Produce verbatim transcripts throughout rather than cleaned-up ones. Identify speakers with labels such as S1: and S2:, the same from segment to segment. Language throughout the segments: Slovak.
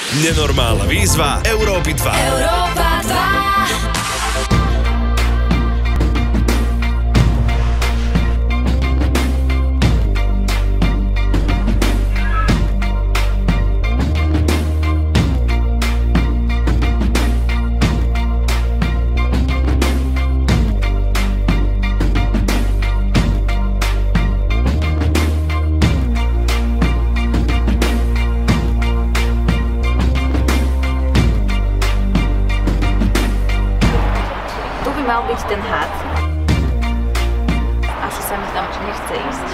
S1: Nenormálna výzva Európy dva.
S2: Európa dva.
S3: Mal byť ten had. Asi sa mi tam nechce ísť.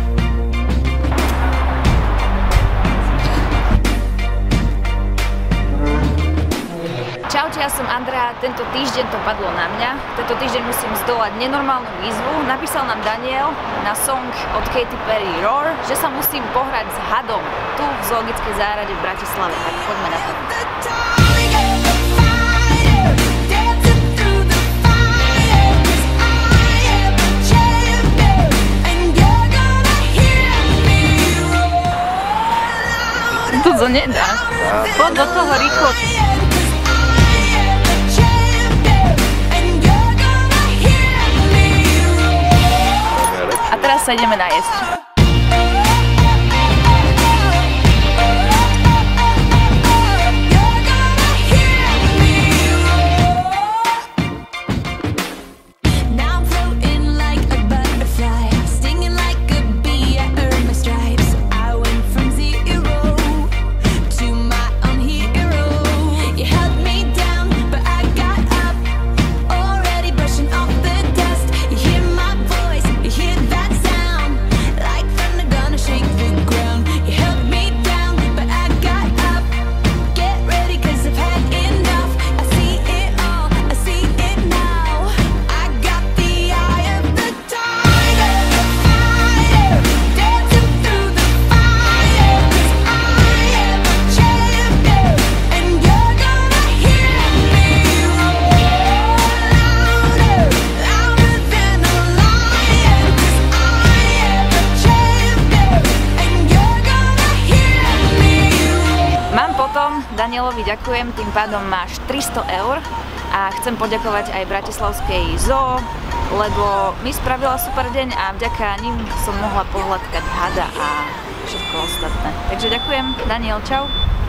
S3: Čaute, ja som Andrea. Tento týždeň to padlo na mňa. Tento týždeň musím zdolať nenormálnu výzvu. Napísal nám Daniel na song od Katy Perry Roar, že sa musím pohrať s hadom tu v zoologickej záhrade v Bratislave. Tak poďme na to. To to nedá. Poď do toho rýchlo. A teraz sa ideme najesť. Danielovi ďakujem, tým pádom máš tristo eur a chcem poďakovať aj Bratislavskej zoo, lebo mi spravila super deň a vďaka nim som mohla pohľadkať hada a všetko ostatné. Takže ďakujem, Daniel, čau.